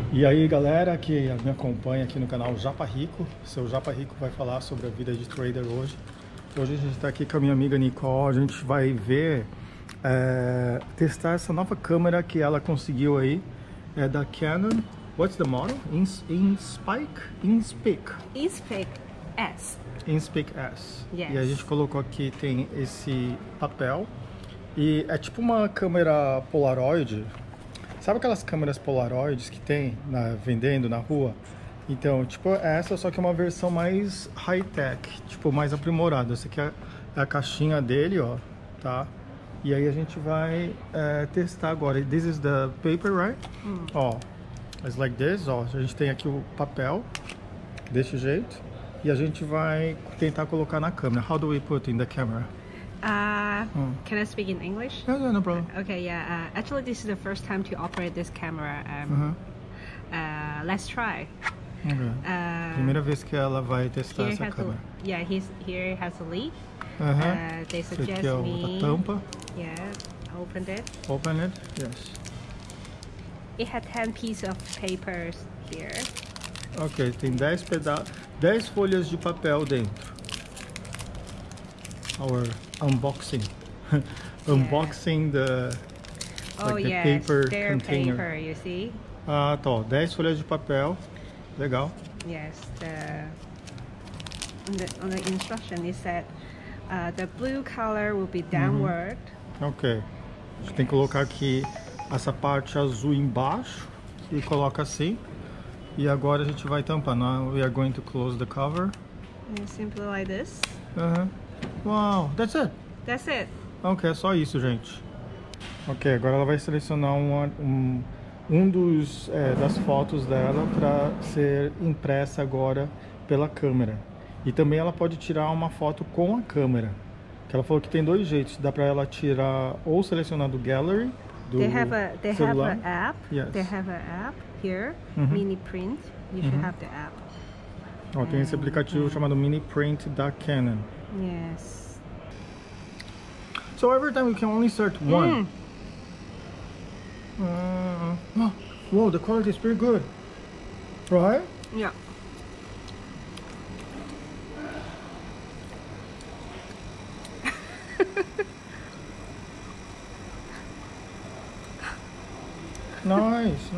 E aí galera que me acompanha aqui no canal Japa Rico, seu Japa Rico vai falar sobre a vida de trader hoje. Hoje a gente está aqui com a minha amiga Nicole, a gente vai ver, testar essa nova câmera que ela conseguiu aí, da Canon. What's the model? InSpeak S. InSpeak S. Yes. E a gente colocou aqui, tem esse papel. E é tipo uma câmera Polaroid. Sabe aquelas câmeras Polaroids que tem vendendo na rua? Então, tipo essa, só que é uma versão mais high-tech, tipo mais aprimorada. Essa aqui é a caixinha dele, ó, tá? E aí a gente vai testar agora. This is the paper, right? Ó, it's like this, ó. A gente tem aqui o papel, desse jeito. E a gente vai tentar colocar na câmera. How do we put in the camera? Can I speak in English? Yeah, no problem. Okay, yeah. Actually, this is the first time to operate this camera. Let's try. Okay. Primeira vez que ela vai testar Here essa has câmera. here has a lead. They Esse suggest aqui é me. a tampa. Yeah, opened it. Open it. Yes. It had 10 pieces of papers here. Ok, tem 10 folhas de papel dentro. Our unboxing. Unboxing the Yes, paper their container. paper, you see? Ah, tá, ó, 10 folhas de papel. Legal. Yes, on the instruction it said the blue color will be downward. Ok. A gente tem que colocar aqui essa parte azul embaixo e coloca assim. E agora a gente vai tampar. Now we are going to close the cover. And simply like this. Wow, that's it. That's it. Ok, é só isso, gente. Ok, agora ela vai selecionar das fotos dela para ser impressa agora pela câmera. E também ela pode tirar uma foto com a câmera. Que ela falou que tem dois jeitos. Dá para ela tirar ou selecionar do gallery do They have celular. an app. Yes. They have an app here, Mini Print. You should have the app. Ó, tem esse aplicativo chamado Mini Print da Canon. Yes. So every time you can only insert one. Whoa, the quality is pretty good, right? Yeah. Nice.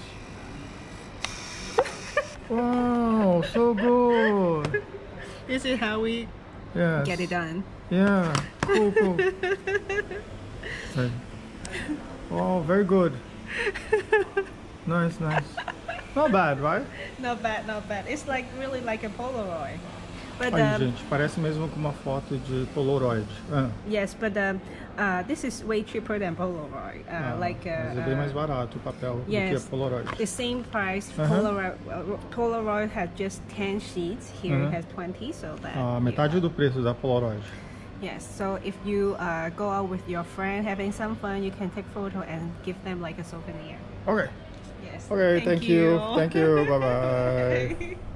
Wow, so good. This is how we Yes. get it done. Yeah, cool. Okay. Oh, very good. Nice. Not bad, right? Not bad. It's really like a Polaroid. But Aí, gente, parece mesmo com uma foto de Polaroid. yes, but this is way cheaper than Polaroid. Mas é bem mais barato o papel do que a yes, Polaroid. the same price. Polaroid had just 10 sheets. Here it has 20, so that. Metade do preço da Polaroid. Yes, so if you go out with your friend having some fun, you can take photo and give them like a souvenir. Okay. Yes. Okay, thank you. Bye bye.